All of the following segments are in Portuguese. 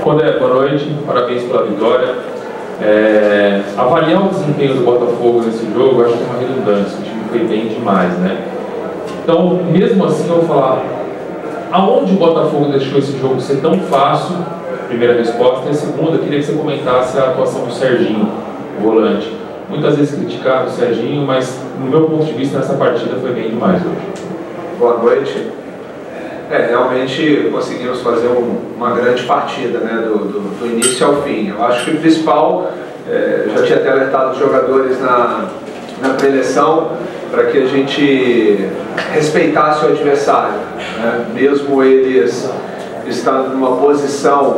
Condé, boa noite, parabéns pela vitória. Avaliar o desempenho do Botafogo nesse jogo, eu acho que é uma redundância, o time foi bem demais, né? Então, mesmo assim, eu vou falar, aonde o Botafogo deixou esse jogo ser tão fácil? Primeira resposta. E a segunda, eu queria que você comentasse a atuação do Serginho, o volante. Muitas vezes criticado o Serginho, mas no meu ponto de vista, nessa partida foi bem demais hoje. Boa noite. Realmente conseguimos fazer uma grande partida, né, do início ao fim. Eu acho que o principal, já tinha até alertado os jogadores na pré-eleição, para que a gente respeitasse o adversário, né? Mesmo eles estando numa posição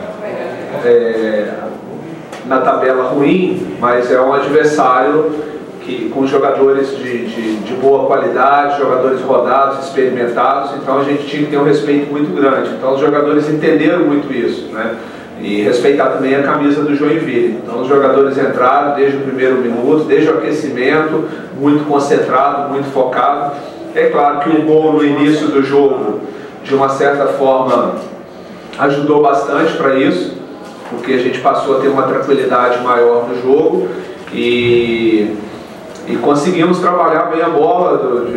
na tabela ruim, mas é um adversário com jogadores de boa qualidade, jogadores rodados, experimentados, então a gente tinha que ter um respeito muito grande. Então os jogadores entenderam muito isso, né? E respeitar também a camisa do Joinville. Então os jogadores entraram desde o primeiro minuto, desde o aquecimento, muito concentrado, muito focado. É claro que o gol no início do jogo, de uma certa forma, ajudou bastante para isso, porque a gente passou a ter uma tranquilidade maior no jogo e conseguimos trabalhar bem a bola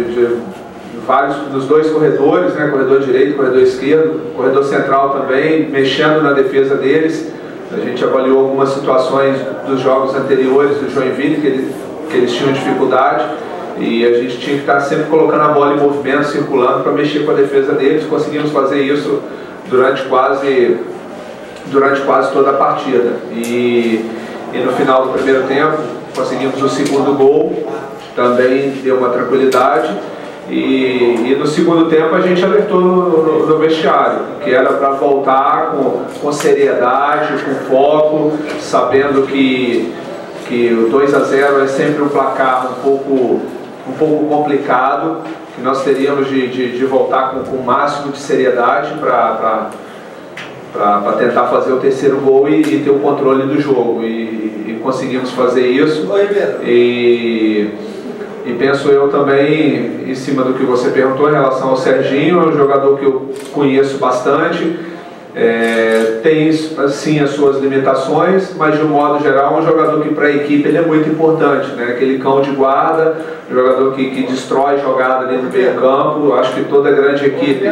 dos dois corredores, né? Corredor direito, corredor esquerdo, corredor central também, mexendo na defesa deles. A gente avaliou algumas situações dos jogos anteriores do Joinville que eles tinham dificuldade e a gente tinha que estar sempre colocando a bola em movimento, circulando para mexer com a defesa deles. Conseguimos fazer isso durante quase toda a partida e no final do primeiro tempo conseguimos o segundo gol, também deu uma tranquilidade. E no segundo tempo a gente alertou no vestiário, que era para voltar com seriedade, com foco, sabendo que o 2-0 é sempre um placar um pouco complicado, que nós teríamos de voltar com o máximo de seriedade para tentar fazer o terceiro gol e ter o controle do jogo. E conseguimos fazer isso. E penso eu também, em cima do que você perguntou em relação ao Serginho, é um jogador que eu conheço bastante, tem sim as suas limitações, mas de um modo geral é um jogador que para a equipe ele é muito importante, né? Aquele cão de guarda, um jogador que destrói jogada ali no meio campo. Acho que toda grande equipe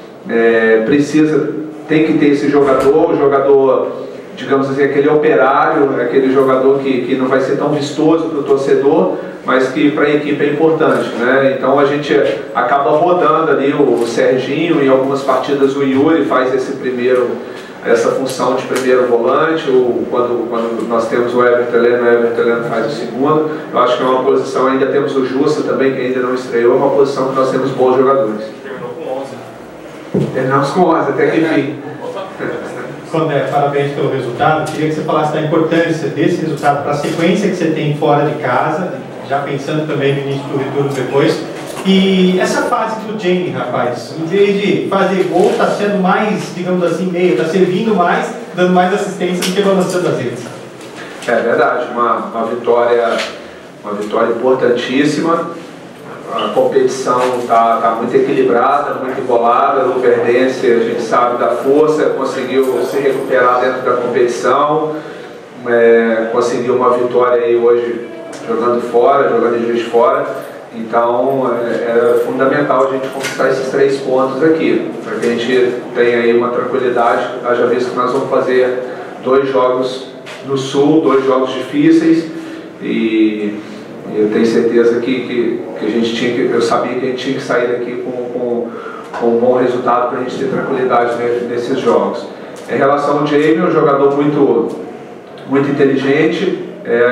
tem que ter esse jogador, o jogador, digamos assim, aquele operário, aquele jogador que não vai ser tão vistoso para o torcedor, mas que para a equipe é importante, né? Então a gente acaba rodando ali o Serginho, em algumas partidas o Yuri faz essa função de primeiro volante, ou quando nós temos o Everton Heleno faz o segundo. Eu acho que é uma posição, ainda temos o Justa também, que ainda não estreou, é uma posição que nós temos bons jogadores. Terminou com 11. Terminamos com 11, até que enfim. Condé, parabéns pelo resultado. Queria que você falasse da importância desse resultado para a sequência que você tem fora de casa, já pensando também no início do retorno depois. E essa fase do Jamie, rapaz, em vez de fazer gol, está sendo mais, digamos assim, meio, está servindo mais, dando mais assistência do que balançando as redes. É verdade, uma vitória importantíssima. A competição está muito equilibrada, muito embolada. O Luverdense, a gente sabe da força, conseguiu se recuperar dentro da competição, conseguiu uma vitória aí hoje jogando em Juiz de Fora. Então era fundamental a gente conquistar esses 3 pontos aqui, para que a gente tenha aí uma tranquilidade, haja visto que nós vamos fazer 2 jogos no Sul, 2 jogos difíceis, e eu tenho certeza que a gente eu sabia que a gente tinha que sair daqui com um bom resultado para a gente ter tranquilidade nesses jogos. Em relação ao Jamie, é um jogador muito inteligente,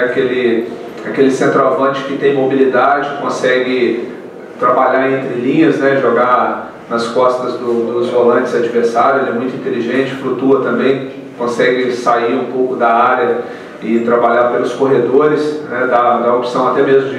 aquele centroavante que tem mobilidade, consegue trabalhar entre linhas, né, jogar nas costas dos volantes adversários. Ele é muito inteligente, flutua também, consegue sair um pouco da área e trabalhar pelos corredores, né, dá opção até mesmo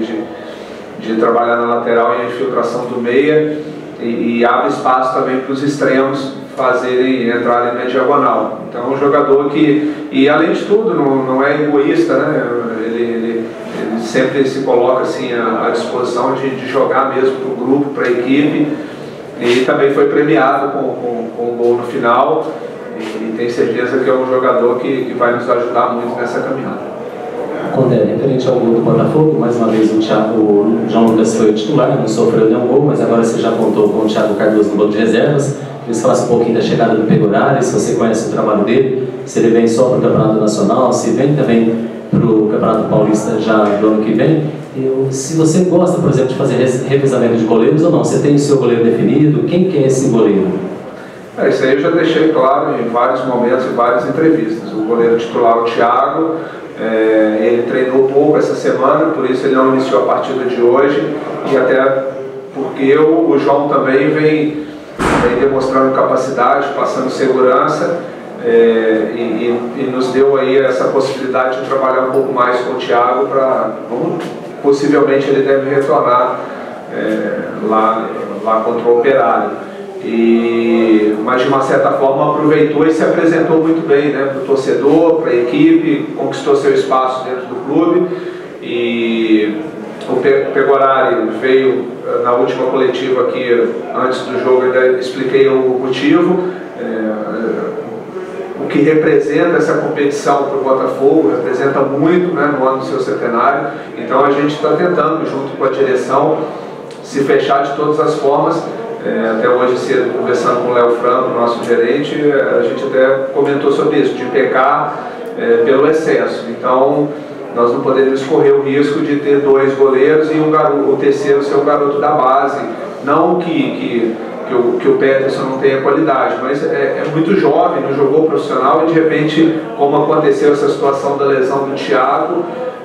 de trabalhar na lateral e a infiltração do meia, e abre espaço também para os extremos entrarem na diagonal. Então é um jogador e além de tudo, não é egoísta, né? Ele sempre se coloca assim à disposição de jogar mesmo para o grupo, para a equipe, e também foi premiado com um gol no final. E tenho certeza que é um jogador que vai nos ajudar muito nessa caminhada. Condé, referente ao gol do Botafogo, mais uma vez o João Lucas foi o titular, não sofreu nenhum gol, mas agora você já contou com o Thiago Cardoso no banco de reservas. Queria que você falasse um pouquinho da chegada do Pegorari, se você conhece o trabalho dele, se ele vem só para o Campeonato Nacional, se vem também para o Campeonato Paulista já do ano que vem. Se você gosta, por exemplo, de fazer revezamento de goleiros ou não, você tem o seu goleiro definido, quem que é esse goleiro? Isso aí eu já deixei claro em vários momentos, em várias entrevistas. O goleiro titular, o Thiago, ele treinou pouco essa semana, por isso ele não iniciou a partida de hoje, e até porque o João também vem demonstrando capacidade, passando segurança, e nos deu aí essa possibilidade de trabalhar um pouco mais com o Thiago, possivelmente ele deve retornar lá contra o Operário. Mas de uma certa forma aproveitou e se apresentou muito bem, né, para o torcedor, para a equipe, conquistou seu espaço dentro do clube. E o Pegorari veio na última coletiva aqui, antes do jogo, ainda expliquei o motivo, o que representa essa competição para o Botafogo, representa muito, né, no ano do seu centenário. Então a gente está tentando, junto com a direção, se fechar de todas as formas. Até hoje cedo, conversando com o Léo Franco, nosso gerente, a gente até comentou sobre isso, de pecar pelo excesso. Então, nós não poderíamos correr o risco de ter 2 goleiros e o terceiro ser um garoto da base. Não que o Peterson não tenha qualidade, mas é muito jovem, não jogou profissional, e de repente, como aconteceu essa situação da lesão do Thiago,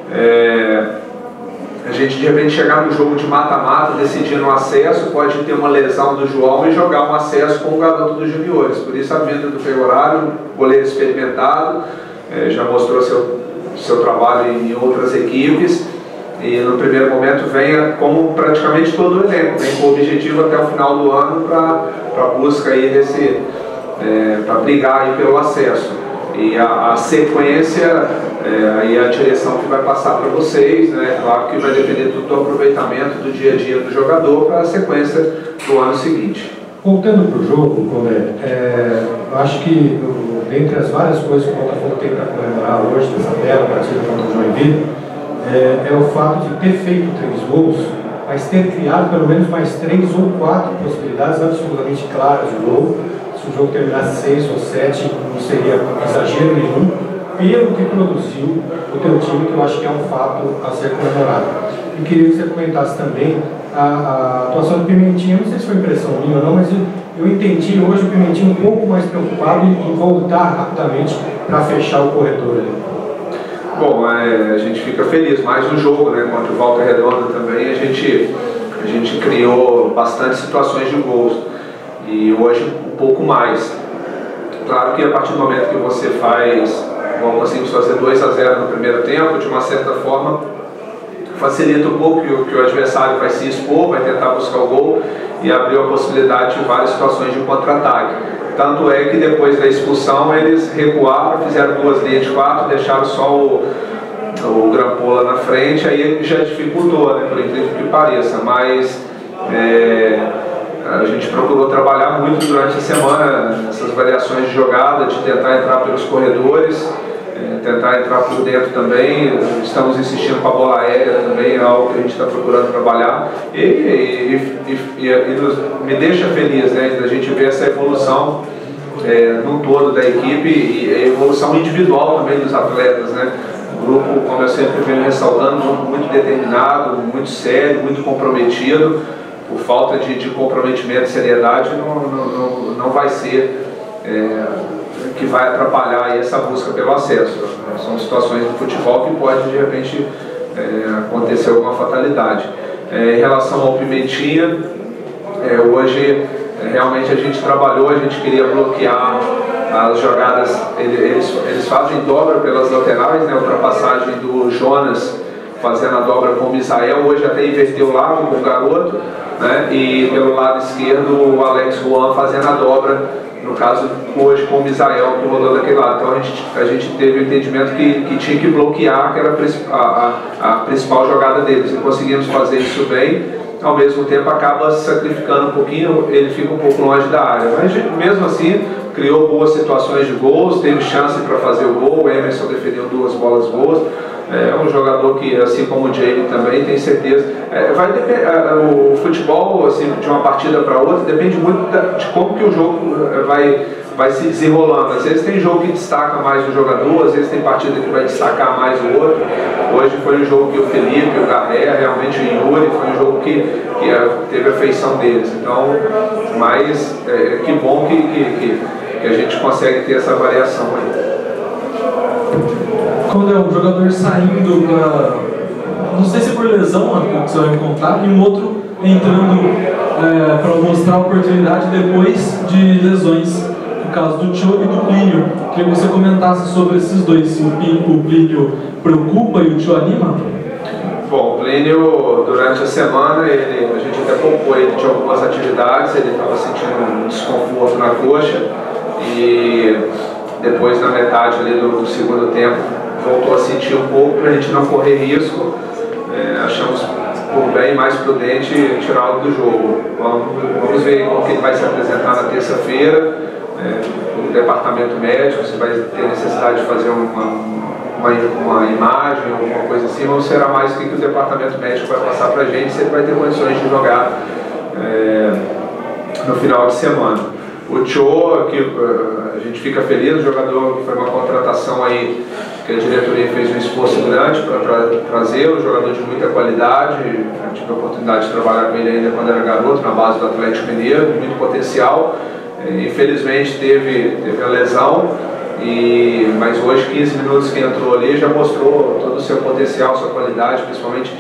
a gente de repente chegar no jogo de mata-mata, decidindo o acesso, pode ter uma lesão do João e jogar um acesso com o garoto dos juniores. Por isso a vinda do Pegorari, goleiro experimentado, já mostrou seu trabalho em outras equipes, e no primeiro momento vem como praticamente todo o elenco, vem com o objetivo até o final do ano para busca aí para brigar aí pelo acesso. E a sequência, aí a direção que vai passar para vocês, né? Claro que vai depender do aproveitamento do dia a dia do jogador para a sequência do ano seguinte. Voltando para o jogo, Condé, eu acho que dentre as várias coisas que o Botafogo tem para comemorar hoje, nessa bela partida contra o Joinville, é o fato de ter feito 3 gols, mas ter criado pelo menos mais 3 ou 4 possibilidades absolutamente claras de gol. Se o jogo terminasse 6 ou 7, não seria exagero nenhum, pelo que produziu o teu time, que eu acho que é um fato a ser comemorado. E queria que você comentasse também a atuação do Pimentinha. Não sei se foi impressão minha ou não, mas eu entendi hoje o Pimentinha um pouco mais preocupado em voltar rapidamente para fechar o corredor ali. Bom, a gente fica feliz, mais no jogo, né, contra o Volta Redonda também, a gente criou bastante situações de gols, e hoje um pouco mais. Claro que a partir do momento que você conseguimos fazer 2-0 no primeiro tempo, de uma certa forma facilita um pouco que o adversário vai se expor, vai tentar buscar o gol, e abriu a possibilidade de várias situações de contra-ataque. Tanto é que depois da expulsão eles recuaram, fizeram 2 linhas de 4, deixaram só o Grampola na frente, aí já dificultou, né, por incrível que pareça, mas a gente procurou trabalhar muito durante a semana nessas variações de jogada, de tentar entrar pelos corredores, tentar entrar por dentro também. Estamos insistindo com a bola aérea também, é algo que a gente está procurando trabalhar, e me deixa feliz, né, da gente ver essa evolução no todo da equipe, e a evolução individual também dos atletas, né? O grupo, como eu sempre venho ressaltando, muito determinado, muito sério, muito comprometido. Por falta de comprometimento e seriedade, não vai ser que vai atrapalhar aí essa busca pelo acesso. São situações do futebol que pode, de repente, acontecer alguma fatalidade. Em relação ao Pimentinha, hoje realmente a gente trabalhou, a gente queria bloquear as jogadas, eles fazem dobra pelas laterais, né, a ultrapassagem do Jonas fazendo a dobra com o Misael, hoje até inverteu o lado com o garoto, né, e pelo lado esquerdo o Alex Juan fazendo a dobra, no caso hoje com o Misael que rolou daquele lado. Então a gente teve o entendimento que tinha que bloquear, que era a principal jogada deles, e conseguimos fazer isso bem. Ao mesmo tempo acaba se sacrificando um pouquinho, ele fica um pouco longe da área, mas mesmo assim criou boas situações de gols, teve chance para fazer o gol, o Emerson defendeu 2 bolas boas. É um jogador que, assim como o Jamie também, tem certeza. Vai depender, o futebol, assim, de uma partida para outra, depende muito de como que o jogo vai se desenrolando. Às vezes tem jogo que destaca mais o jogador, às vezes tem partida que vai destacar mais o outro. Hoje foi um jogo que o Felipe, o Garré, realmente o Yuri, foi um jogo que teve a feição deles. Então, mas que bom que a gente consegue ter essa variação aí. Quando é um jogador saindo para, não sei se por lesão, que você vai me contar, e um outro entrando para mostrar a oportunidade depois de lesões, no caso do Cho e do Plínio. Queria que você comentasse sobre esses dois, se o Plínio preocupa e o Cho anima? Bom, o Plínio, durante a semana, a gente até poupou ele de algumas atividades, ele estava sentindo um desconforto na coxa, e depois, na metade ali do segundo tempo, voltou a sentir um pouco para a gente não correr risco. Achamos por bem mais prudente tirá-lo do jogo. Vamos ver como que ele vai se apresentar na terça-feira, no departamento médico, se vai ter necessidade de fazer uma imagem, alguma coisa assim, ou será mais o que o departamento médico vai passar para a gente, se ele vai ter condições de jogar no final de semana. O Cho, que a gente fica feliz, o jogador foi uma contratação aí que a diretoria fez um esforço grande para trazer, um jogador de muita qualidade. Eu tive a oportunidade de trabalhar com ele ainda quando era garoto, na base do Atlético Mineiro, muito potencial. Infelizmente teve a lesão, mas hoje, 15 minutos que entrou ali, já mostrou todo o seu potencial, sua qualidade, principalmente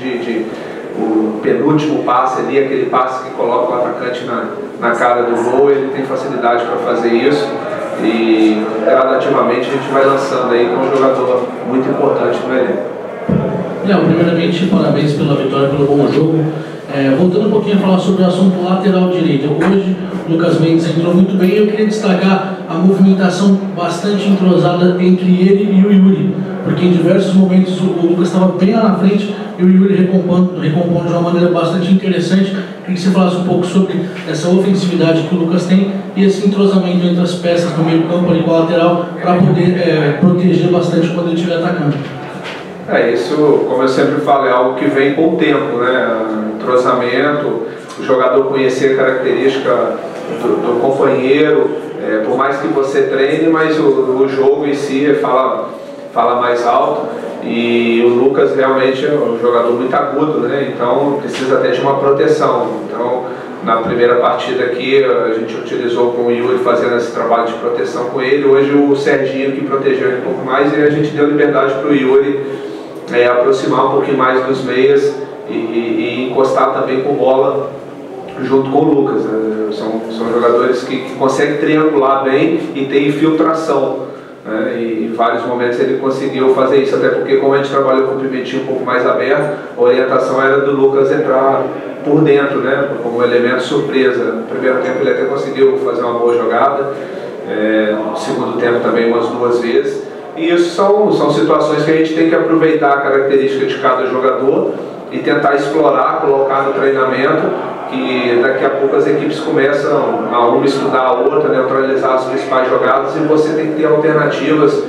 o penúltimo passe ali, aquele passe que coloca o atacante na cara do gol. Ele tem facilidade para fazer isso e gradativamente a gente vai lançando aí com um jogador muito importante no elenco. Léo, primeiramente, parabéns pela vitória, pelo bom jogo. Voltando um pouquinho a falar sobre o assunto lateral direito. Hoje, o Lucas Mendes entrou muito bem. Eu queria destacar a movimentação bastante entrosada entre ele e o Yuri, porque em diversos momentos o Lucas estava bem lá na frente e o Yuri recompondo de uma maneira bastante interessante. Queria que você falasse um pouco sobre essa ofensividade que o Lucas tem e esse entrosamento entre as peças do meio campo ali com a lateral para poder proteger bastante quando ele estiver atacando. Isso, como eu sempre falo, é algo que vem com o tempo, né? Entrosamento, o jogador conhecer a característica do companheiro, por mais que você treine, mas o jogo em si fala mais alto. E o Lucas realmente é um jogador muito agudo, né? Então precisa até de uma proteção. Então, na primeira partida aqui, a gente utilizou com o Yuri fazendo esse trabalho de proteção com ele. Hoje o Serginho que protegeu ele um pouco mais e a gente deu liberdade para o Yuri aproximar um pouquinho mais dos meias e encostar também com bola junto com o Lucas. São jogadores que conseguem triangular bem e tem infiltração. E em vários momentos ele conseguiu fazer isso, até porque como a gente trabalhou com o Pimentinho um pouco mais aberto, a orientação era do Lucas entrar por dentro, né, como um elemento surpresa. No primeiro tempo ele até conseguiu fazer uma boa jogada, no segundo tempo também umas 2 vezes. E isso são situações que a gente tem que aproveitar a característica de cada jogador e tentar explorar, colocar no treinamento, que daqui a pouco as equipes começam a uma estudar a outra, neutralizar as principais jogadas, e você tem que ter alternativas.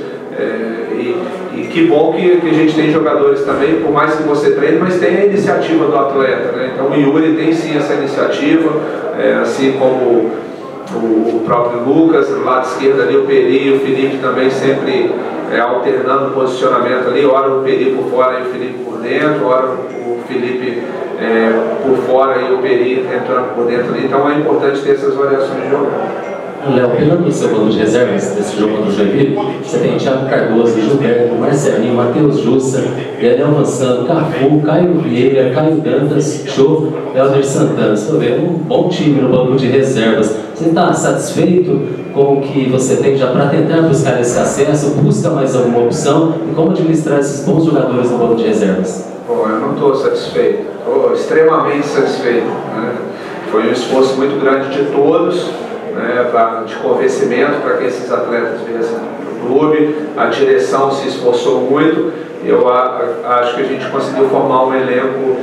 E que bom que a gente tem jogadores também, por mais que você treine, mas tem a iniciativa do atleta, né? Então o Yuri tem sim essa iniciativa, assim como o próprio Lucas, do lado esquerdo ali, o Peri e o Felipe também sempre alternando o posicionamento ali, ora o Peri por fora e o Felipe por dentro, ora o Felipe por fora e o Peri entrando por dentro ali. Então é importante ter essas variações de jogo. Léo, pegando o seu banco de reservas desse jogo contra o Joinville, você tem Thiago Cardoso, Gilberto, Marcelinho, Matheus Jussa, Daniel Vansano, Cafu, Caio Vieira, Caio Dantas, Cho, Helder Santana. Você vê um bom time no banco de reservas. Você está satisfeito com o que você tem já para tentar buscar esse acesso? Busca mais alguma opção? E como administrar esses bons jogadores no banco de reservas? Bom, eu não estou satisfeito, estou extremamente satisfeito, né? Foi um esforço muito grande de todos, né, de convencimento para que esses atletas viessem para o clube. A direção se esforçou muito. Eu acho que a gente conseguiu formar um elenco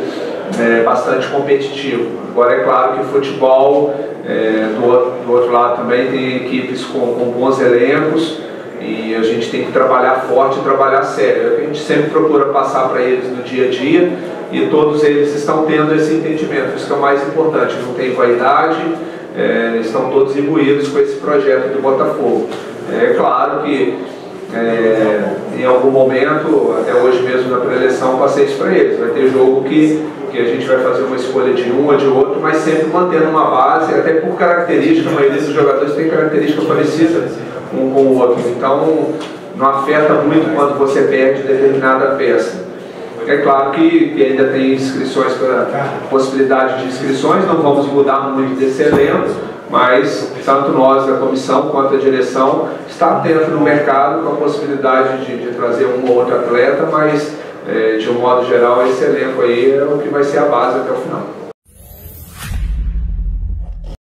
bastante competitivo. Agora é claro que o futebol, do outro lado também tem equipes com bons elencos, e a gente tem que trabalhar forte e trabalhar sério. A gente sempre procura passar para eles no dia a dia, e todos eles estão tendo esse entendimento. Isso que é o mais importante, não tem vaidade, estão todos imbuídos com esse projeto do Botafogo. É claro que em algum momento, até hoje mesmo na pré-eleição, passei isso para eles. Vai ter jogo que a gente vai fazer uma escolha de um ou de outro, mas sempre mantendo uma base, até por característica. A maioria dos jogadores tem característica parecida um com o outro, então não afeta muito quando você perde determinada peça. É claro que ainda tem inscrições, possibilidade de inscrições, não vamos mudar muito desse elenco, mas tanto nós da comissão quanto a direção está atento no mercado com a possibilidade de trazer um ou outro atleta, mas de um modo geral esse elenco aí é o que vai ser a base até o final.